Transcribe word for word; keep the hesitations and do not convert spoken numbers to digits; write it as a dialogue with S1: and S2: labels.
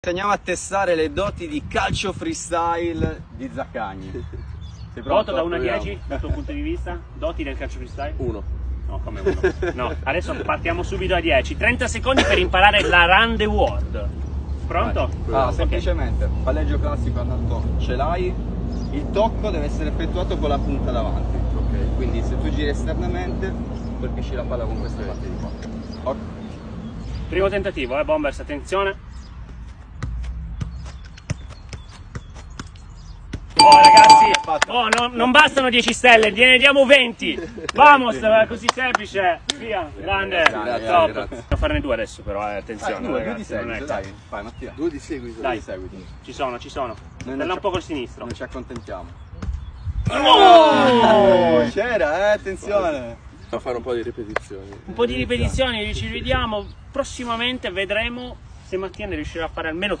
S1: Andiamo a testare le doti di calcio freestyle di Zaccagni. Sei pronto?
S2: Voto da uno a dieci dal tuo punto di vista? Doti del calcio freestyle?
S3: uno.
S2: No, come uno? No, adesso partiamo subito a dieci. trenta secondi per imparare la Run the World. Pronto?
S1: Ah, okay. Semplicemente, palleggio classico andato, ce l'hai, il tocco deve essere effettuato con la punta davanti. Ok. Quindi se tu giri esternamente, colpisci la palla con questa parte di qua. Okay.
S2: Primo tentativo, eh, Bombers, attenzione. Oh ragazzi, oh, no, non bastano dieci stelle, ne diamo venti. Vamos, così semplice. Via, grande.
S1: Grazie,
S2: top.
S1: grazie.
S2: Devo farne due adesso però, eh, attenzione.
S1: Ah, due,
S2: ragazzi,
S1: due di seguito,
S2: non è
S1: dai.
S2: che...
S1: Vai Mattia.
S3: Due di seguito.
S2: Dai,
S1: di seguito.
S2: ci sono, ci sono.
S1: Noi
S2: Bella
S1: ci-
S2: un po' col sinistro.
S1: Non ci accontentiamo.
S2: Oh!
S1: C'era, eh, attenzione.
S3: A fare un po' di ripetizioni.
S2: Un po' di ripetizioni, ci rivediamo prossimamente, vedremo se Mattia ne riuscirà a fare almeno